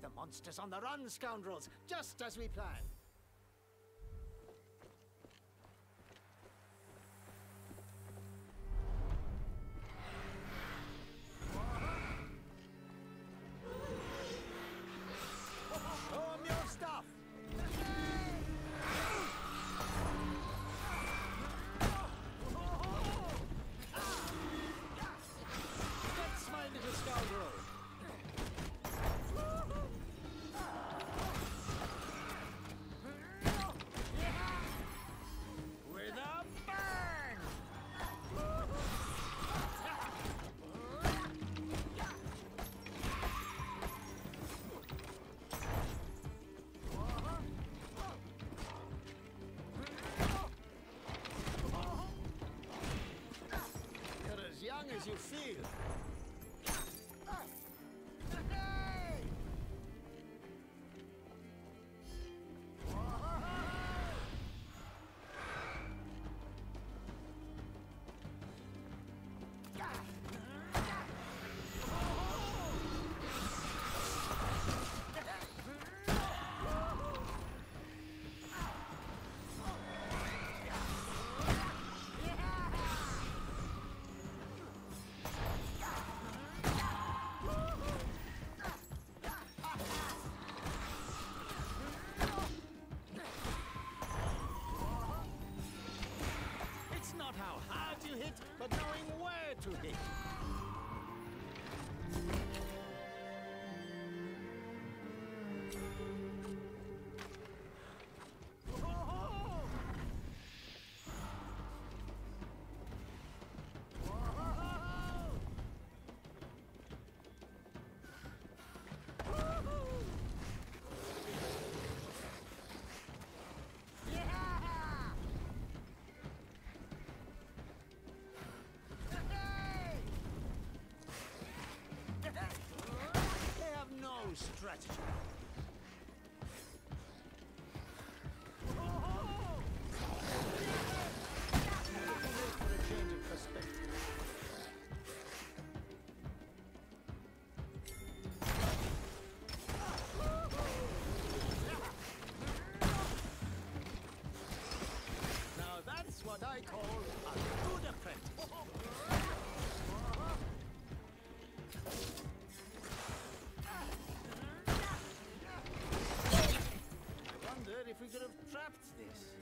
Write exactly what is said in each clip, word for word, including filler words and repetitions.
The monster's on the run, scoundrels, just as we planned. Show 'em your stuff! That's my little scoundrel! With a bang! You're as young as you feel. Not how hard you hit, but knowing where to hit. They have no strategy. For a change of perspective. Now that's what I call a good apprentice. I wondered if we could have trapped this.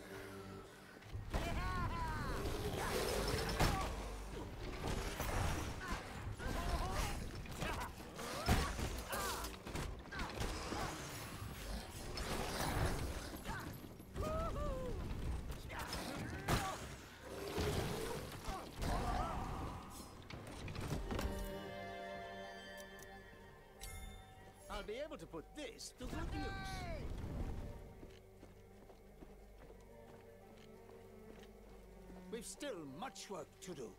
I'll be able to put this to good use. We've still much work to do.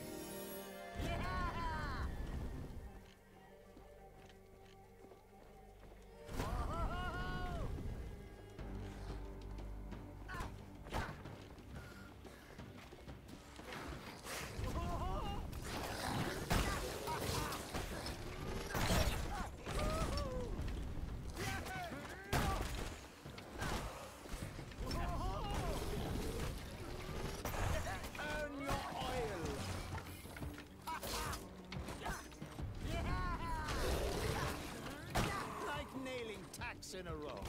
In a row.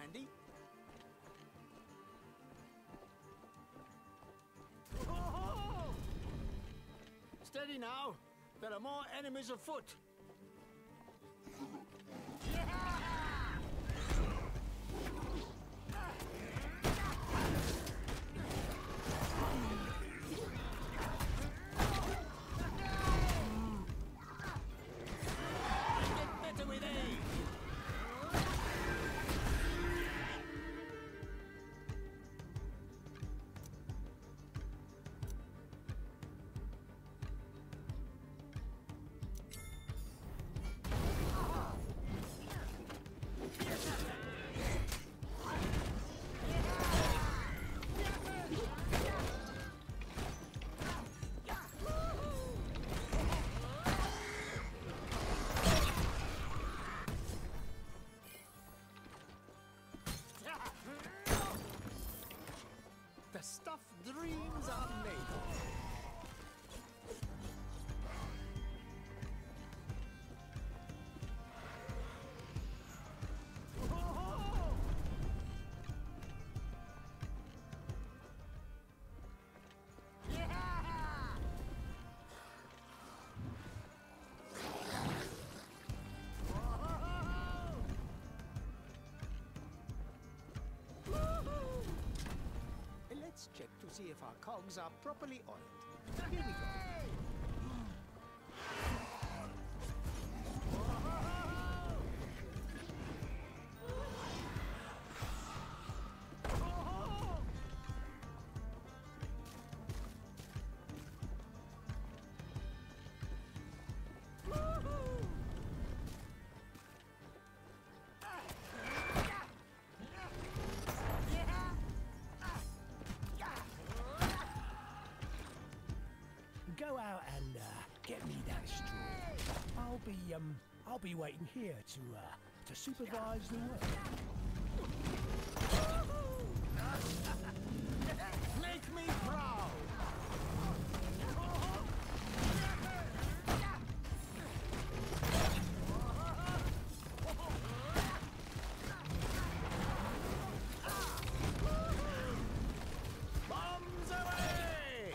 handy. Oh-ho-ho! Steady now. There are more enemies afoot. Get better with age. The stuff dreams are made of. Let's check to see if our cogs are properly oiled. Here we go. Go out and uh, get me that straw. I'll be um, I'll be waiting here to uh, to supervise the work. Make me proud. Bombs away!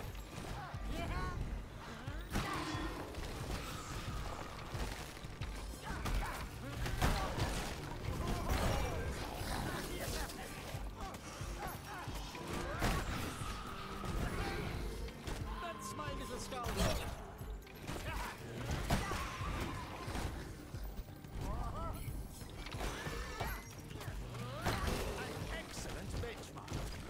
That's my little scoundrel. An excellent benchmark.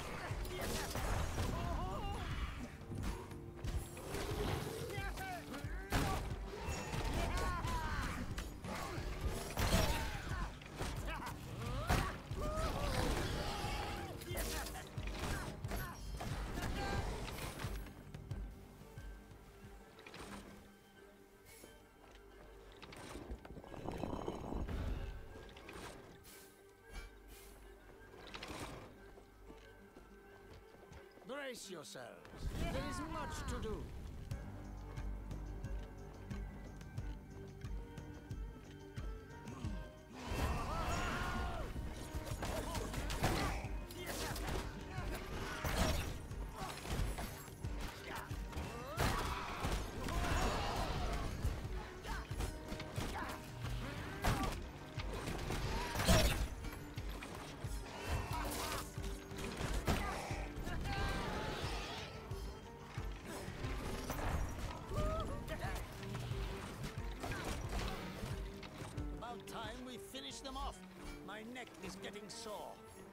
Brace yourselves. There is much to do. About time we finish them off. My neck is getting sore.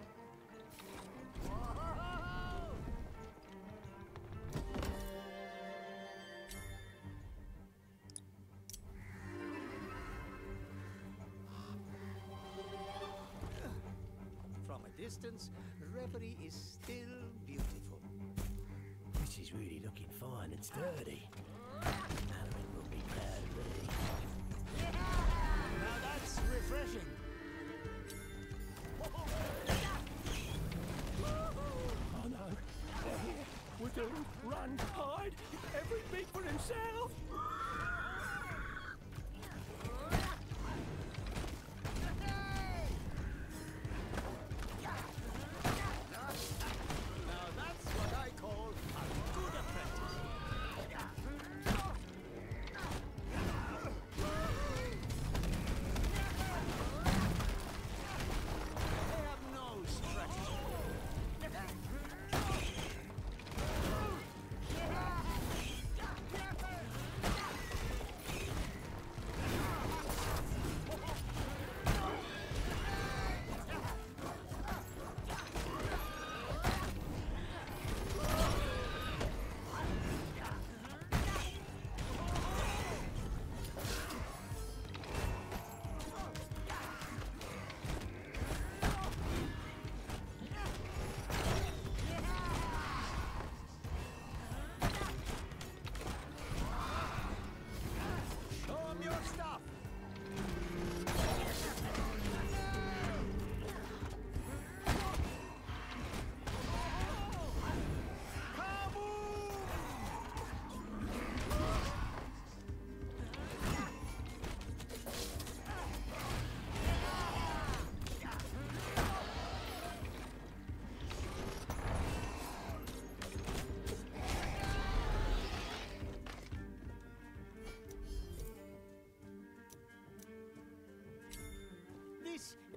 From a distance, reverie is still beautiful. This is really looking fine and sturdy. Alan will be proud of me. Now that's refreshing. Oh no, they're here. We're doomed. Run, hide. Every big for himself.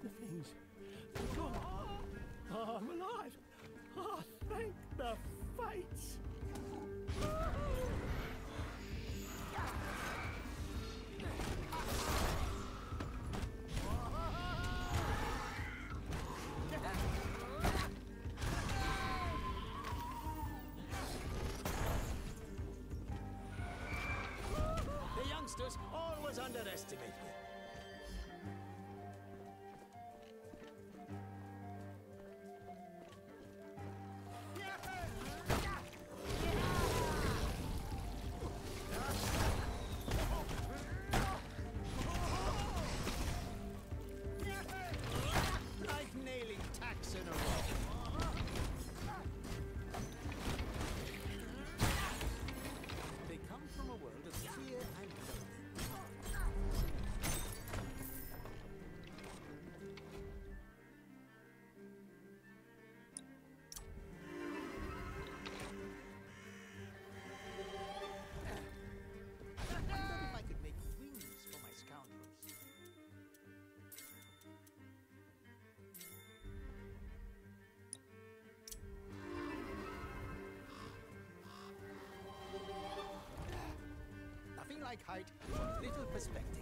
the things. Oh, oh, I'm alive. Oh, thank the fates. The youngsters always underestimate me. Like nailing tacks in a row. They come from a world of fear and loathing. I wonder if I could make wings for my scoundrels. Nothing like height, little perspective.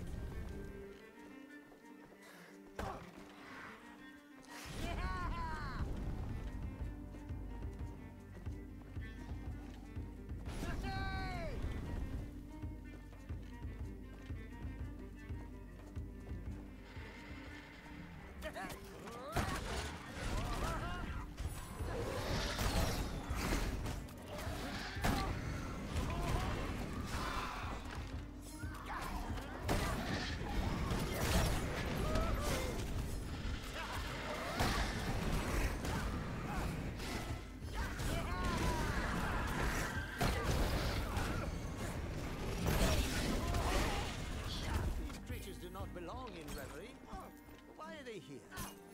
These creatures do not belong in reverie. Why are they here?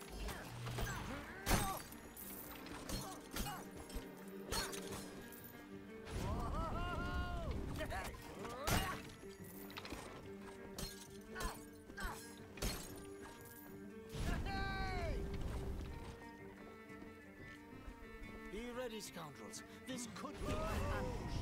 Be ready, scoundrels. This could be an ambush.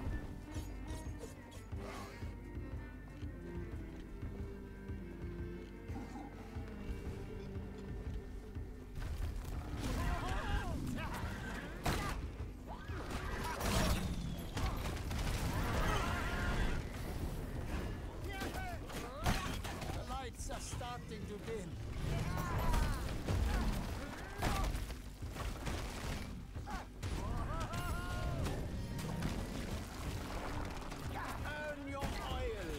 The lights are starting to dim. Earn your oil.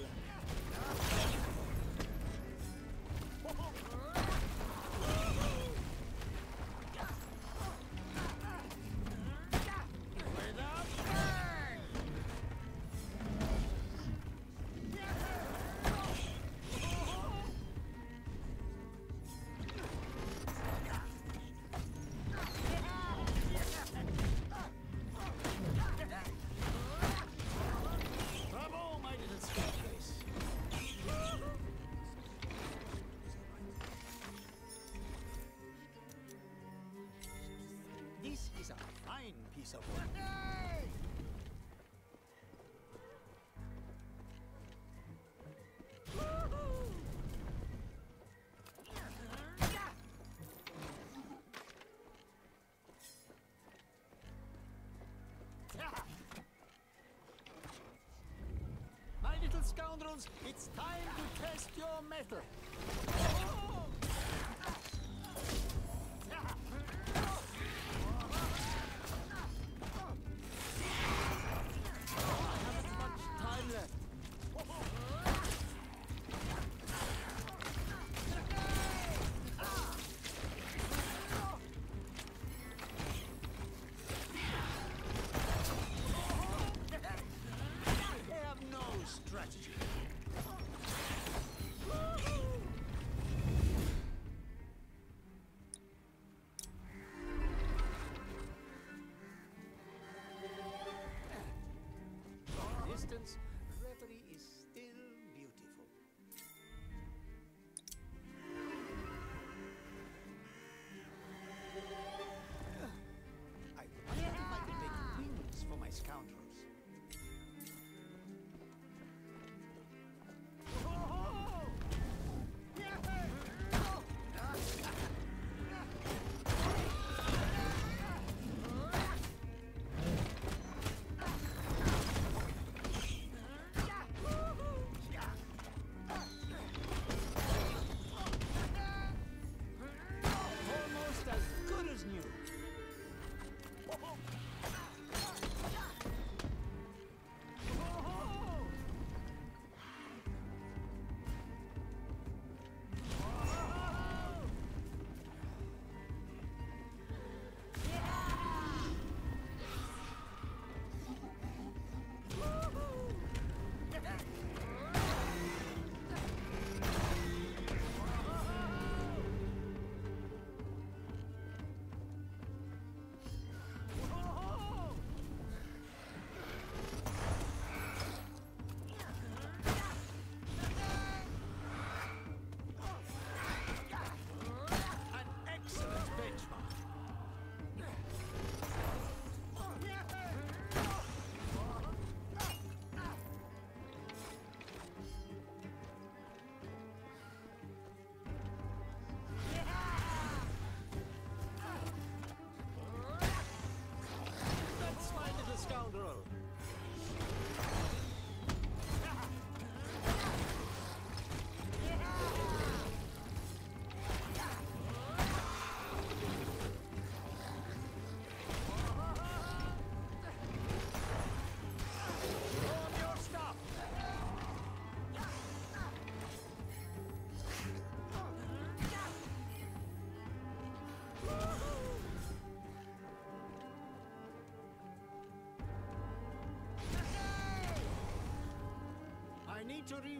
Without burn. Bravo, my little scapegrace. This is a fine piece of work. My little scoundrels, it's time to test your metal. I haven't much time left. They have no strategy. Distance, reverie is still beautiful.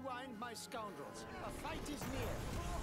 rewind, my scoundrels. A fight is near.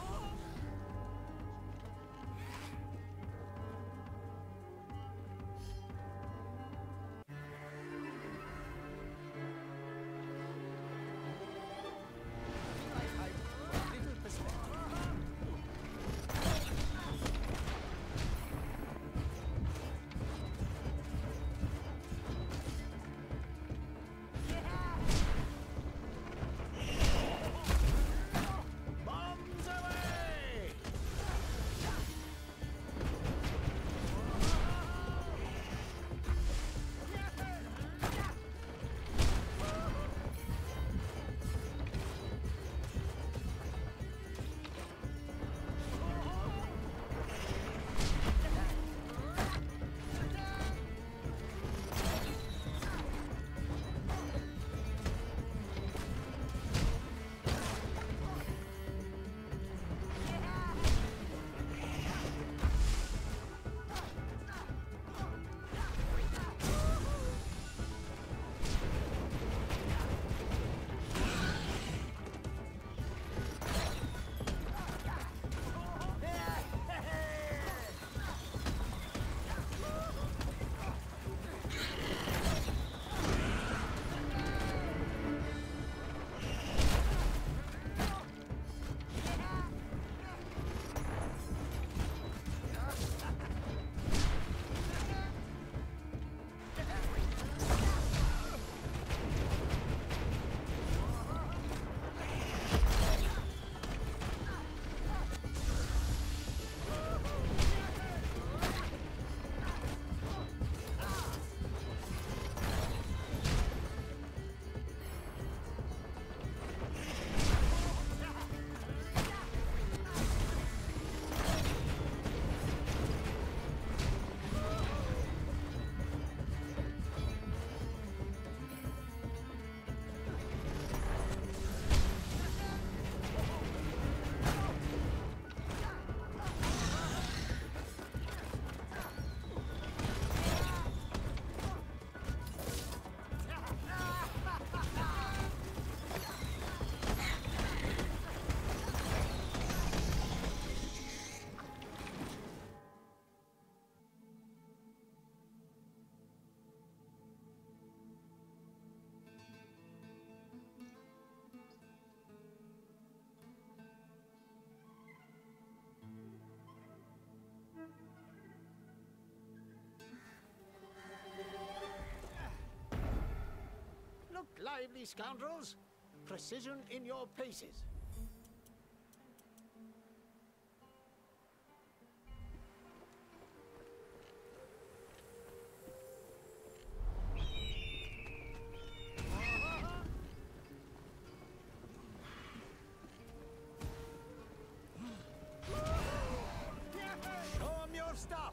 Lively scoundrels! Precision in your paces. Show 'em your stuff!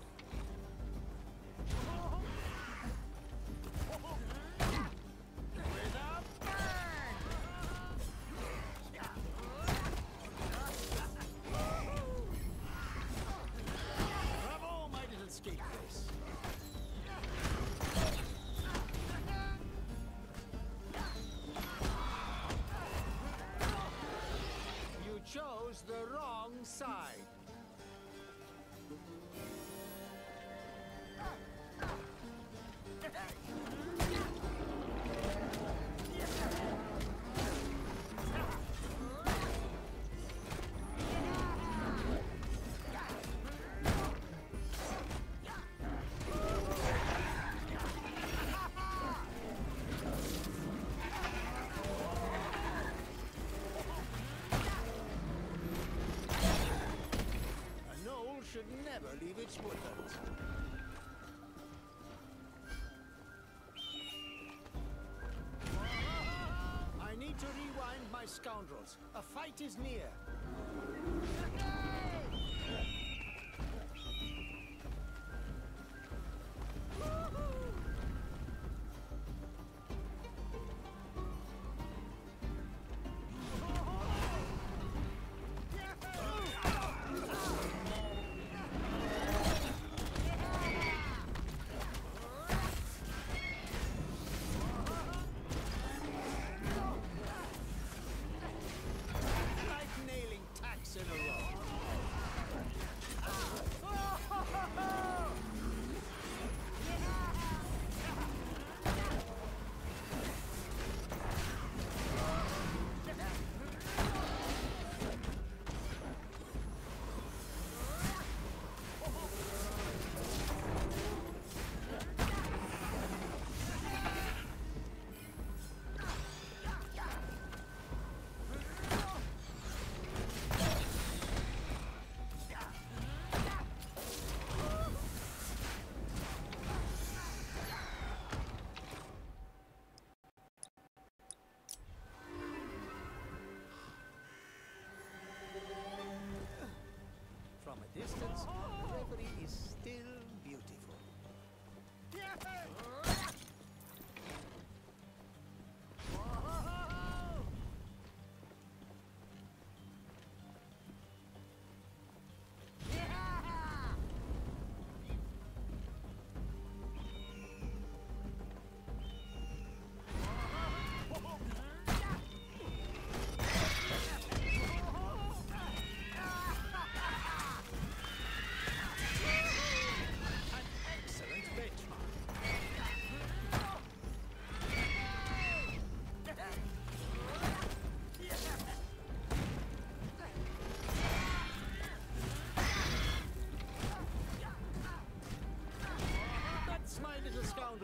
Chose the wrong side. Should never leave its woodlands. I need to rewind, my scoundrels. A fight is near.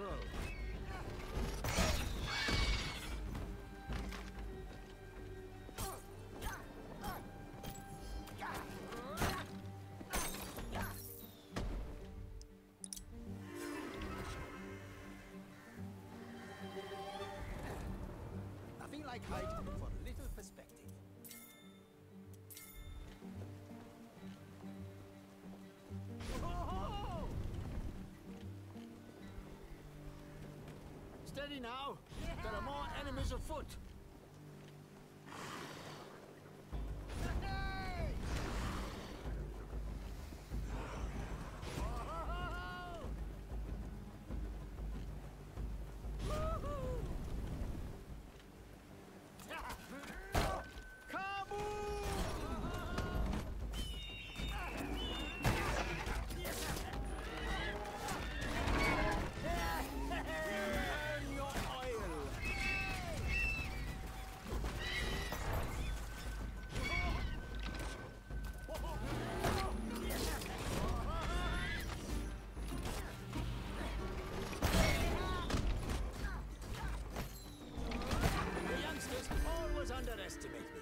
grow. Nothing like height for a little perspective. Steady now. There are more enemies afoot. Underestimate me.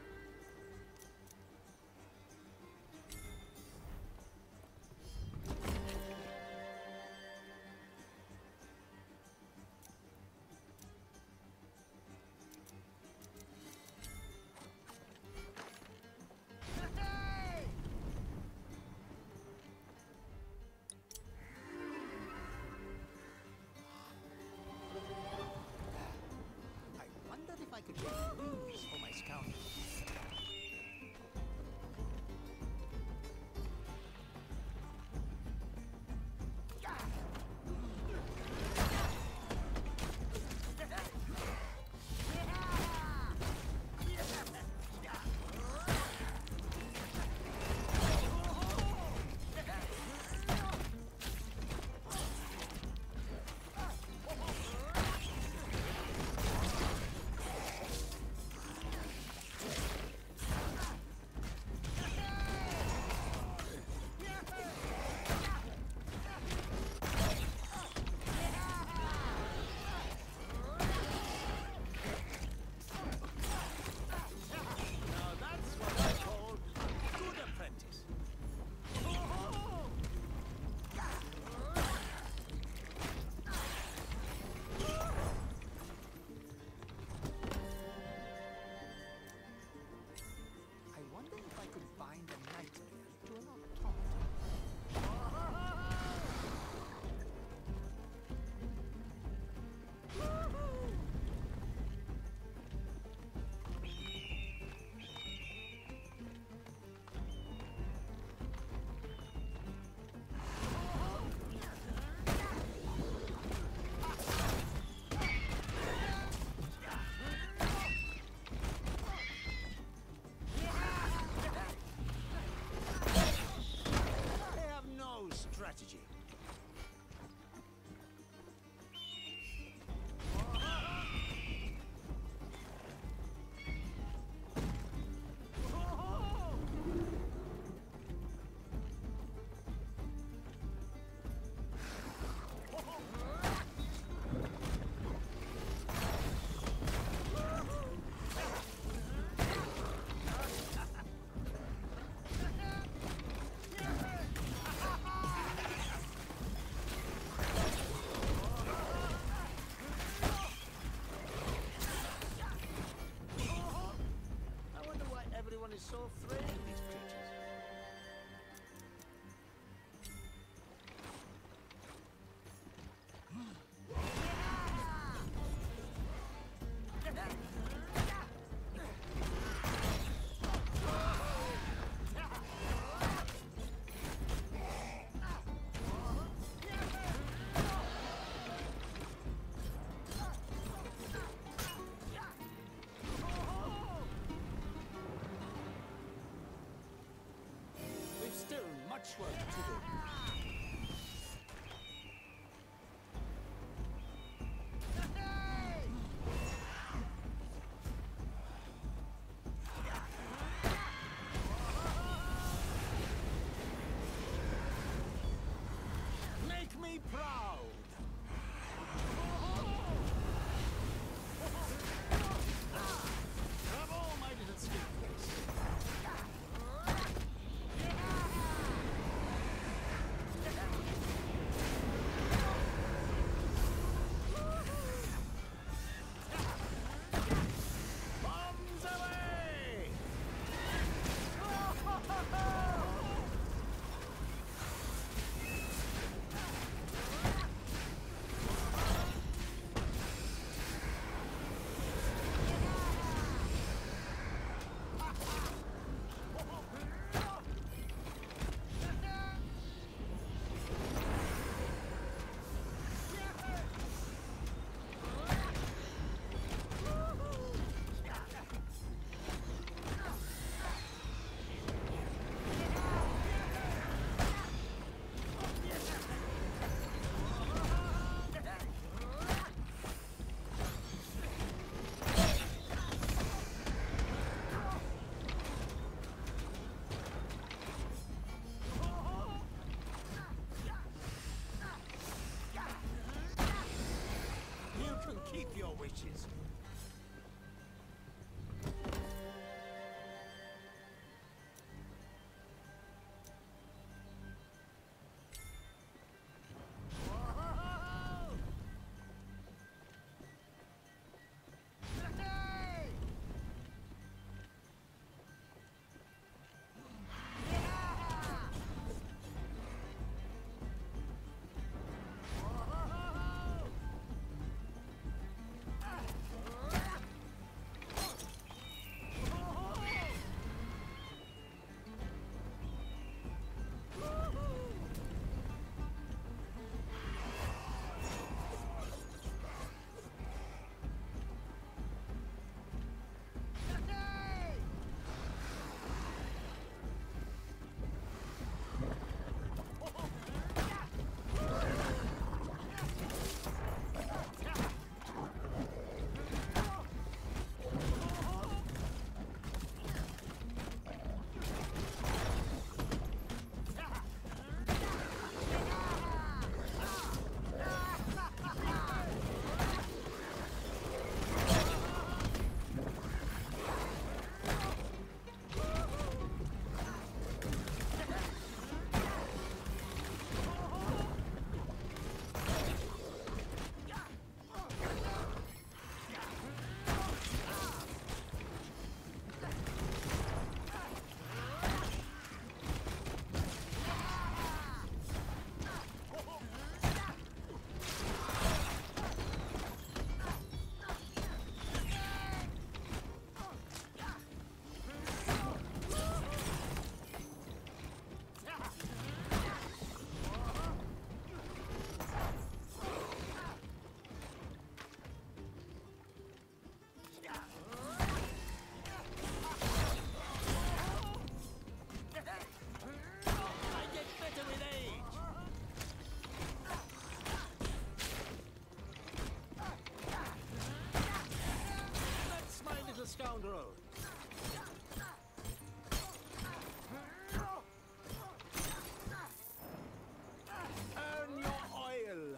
I wonder if I could get news for my scouting. Strategy. Is so afraid of these creatures. Still much work to do. Make me proud. grows. Earn your oil.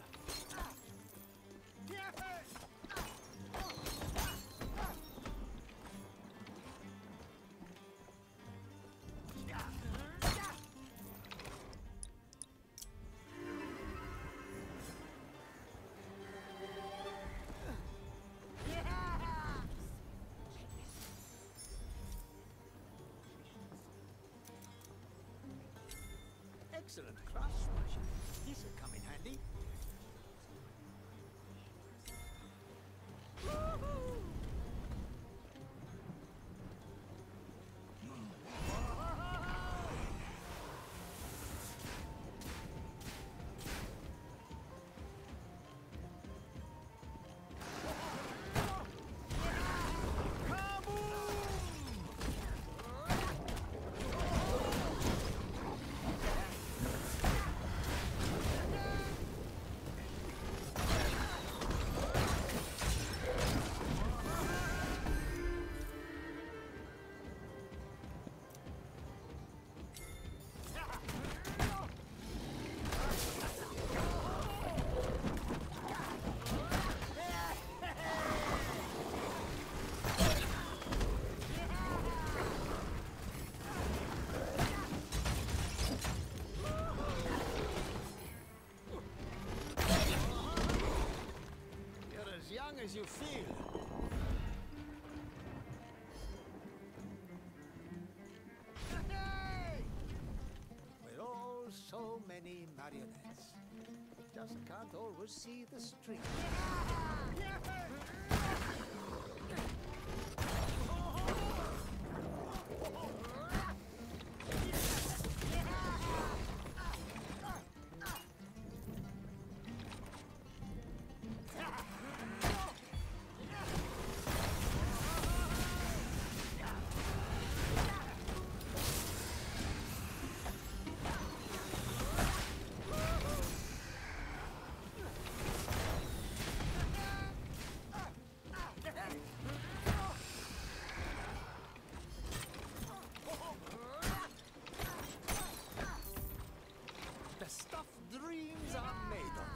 Excellent craftsmanship. This will come in handy. As you feel. We're all so many marionettes. Just can't always see the string. The stuff dreams are made of.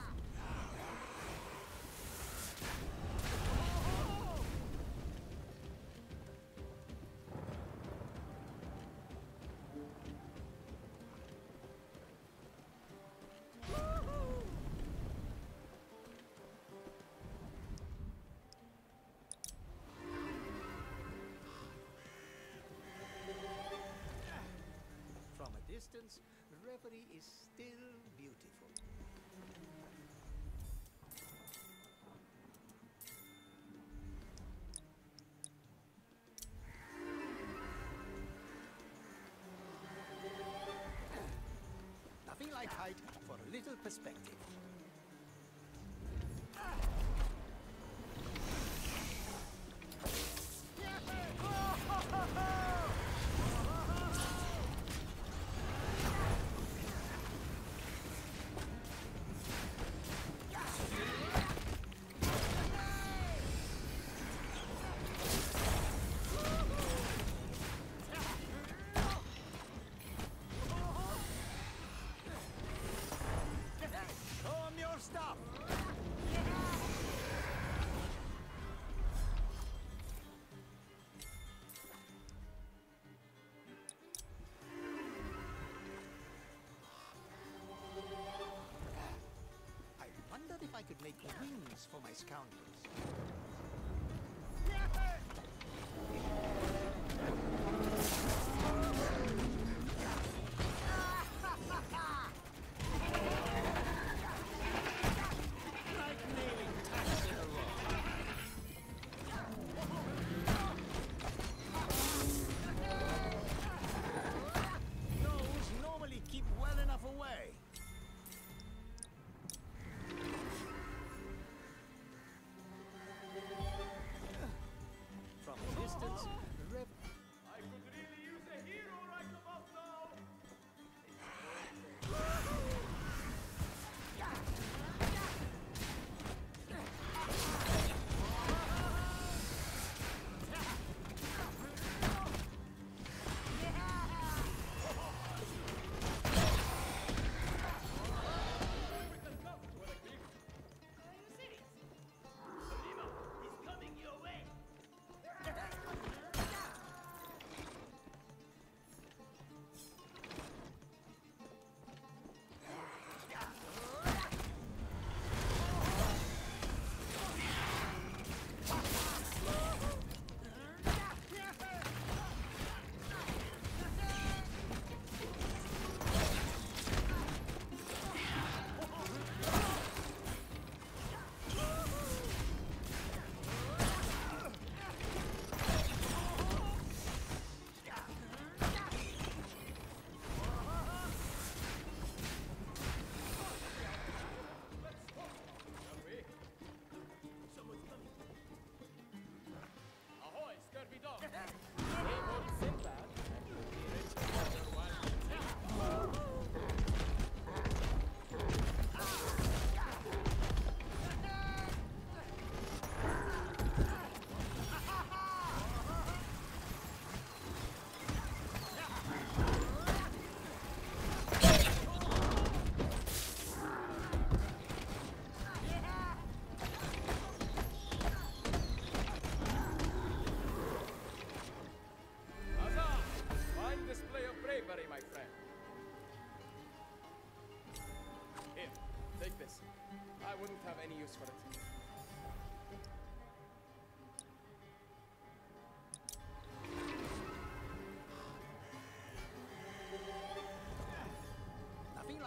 From a distance, reverie is still beautiful. Nothing like height for a little perspective. Stop! I wondered if I could make wings for my scoundrels.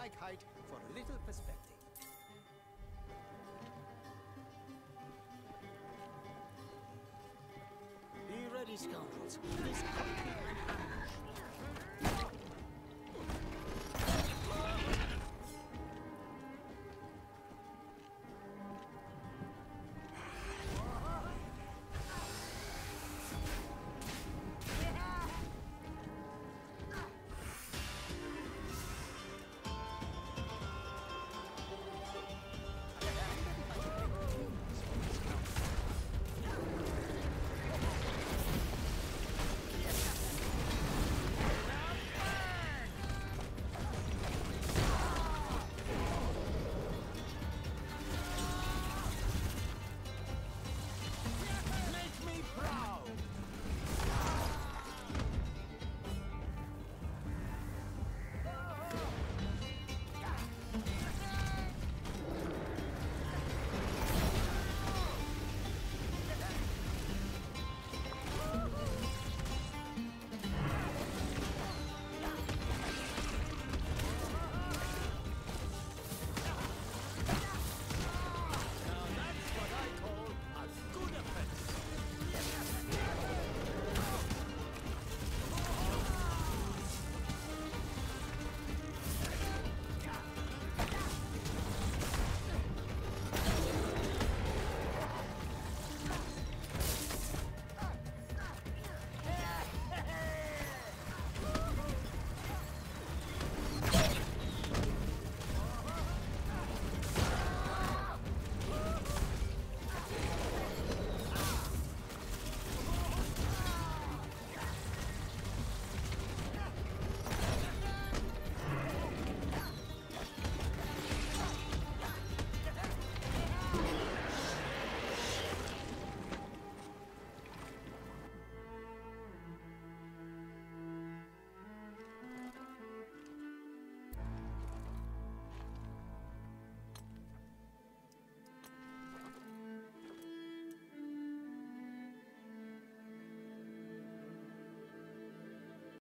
like height for a little perspective.